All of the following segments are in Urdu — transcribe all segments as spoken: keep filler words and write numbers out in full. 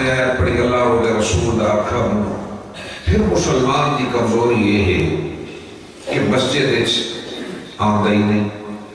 سامنے آیت پڑھی اللہ اور رسول دا آخر پھر مسلمان دی کمزوری یہ ہے کہ مسجد اچ آمدہ ہی نہیں.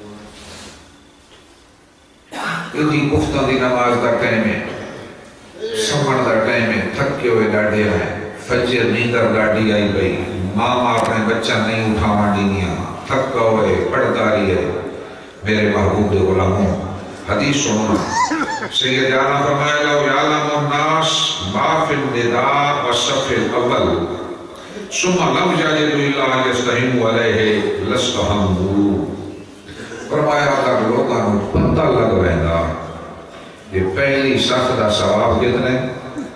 کیونکہ گفتہ دی نماز دا ٹائم ہے، سمن دا ٹائم ہے، تھکے ہوئے ڈاڑے ہیں، فجر نیندر ڈاڑی آئی گئی، ماں ماں اپنے بچہ نہیں اٹھا مانڈینیاں، تھکا ہوئے پڑھداری ہے. میرے محبوب دے غلاموں حدیث سننا. سید جانا فرمایا لو یعلم الناس ما فی النداء والصف الاول ثم لم یجدوا الا یستعینوا علیہ لاستحموا. فرمایا اگر لوگاں نوں پتہ لگ ویندا کہ پہلی صف دا ثواب کتنا ہے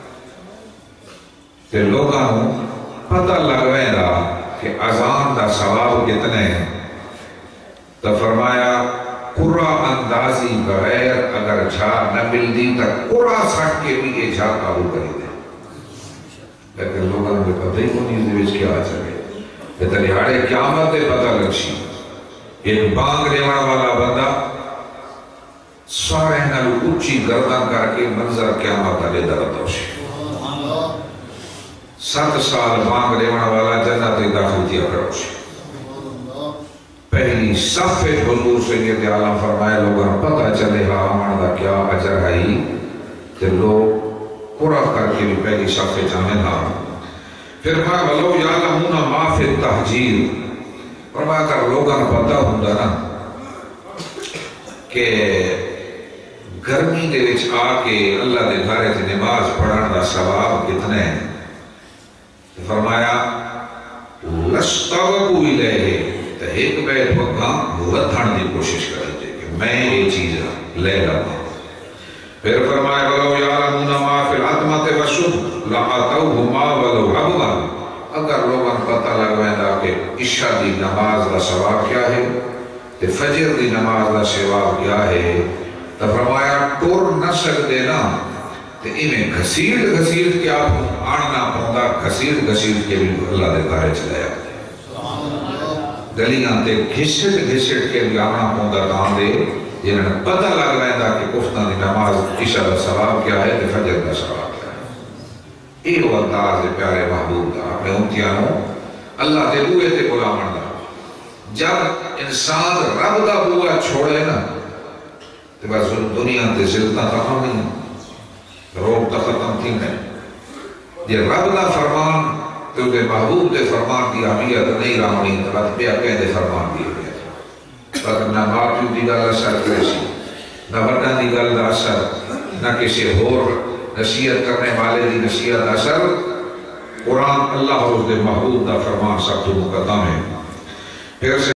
تے لوگاں نوں پتہ لگ ویندا کہ اذان دا ثواب کتنا ہے تو فرمایا قرآ اندازی بغیر اگر جھا نہ ملدی تا قرآ سٹ کے بھی یہ جھا قابل کری دے. لیکن لوگوں نے پتہ ہی کونی اس دیوچ کیا آ چکے کہ تلیہاڑے قیامت دے پتہ لگشی. ایک بانگ ریوڑا والا بندہ سارے نال اچھی گردن کر کے منظر قیامت علی درد ہوشی. سات سال بانگ ریوڑا والا جنت داخل کیا کروشی. پہلی صف حضور سید عالم فرمائے لوگوں پتہ چلے گا آمن دا کیا اجر ہے کہ لوگ قرآن کر کے بھی پہلی صف جامع تھا. پھر فرمایا ولو یعلمون ما فی التحجیر. فرمایا کر لوگوں پتہ ہوندہ نا کہ گرمی دے وچ آ کے اللہ دے گھر تے نماز پڑھن دا ثواب کتنے ہیں. فرمایا لستغبوا الیہ تو ایک بیت وقتاں ودھن دی کوشش کریں دے کہ میں یہ چیز لے لگا. پھر فرمایا ولو یعلمون ما فی العتمۃ والصبح لآتوہما ولو حبوا. اگر لوگوں پتہ لگویندا کہ عشاء دی نماز دا ثواب کیا ہے تے فجر دی نماز دا ثواب کیا ہے تو فرمایا ٹور نہ سکتے نا تے انہیں گھسیٹ گھسیٹ کے آپ آننا پوندا گھسیٹ گھسیٹ کے بھی اللہ دے گھرے چلایا. گلیاں تے گھسٹ گھسٹ کے بھی آنا پوندا کام دے جنہوں نے پتہ لگ رہا ہے کہ کفتہ دی نماز عشاء دا ثواب کیا ہے تے فجر دا ثواب کیا ہے. یہ وہ انداز پیارے محبوب دا اپنے امتیانوں اللہ دے بوئے تے غلامن دا. جب انسان رب دا بوئے چھوڑے نا تے بس دنیا تے زلتہ تخم نہیں روب تا ختم تھی نہیں. یہ رب دا فرمان تو کہ محبوب دے فرمان دی اہمیت نہیں رامنی بات بیا کہیں دے فرمان دی اہمیت. بات نہ باپیو دی گل اثر کریسی نہ وڈا دی گل دا اثر نہ کسی اور نصیحت کرنے والے دی نصیحت اثر. قرآن اللہ اور اس دے محبوب دا فرمان سب تو مقدم ہے. پھر سے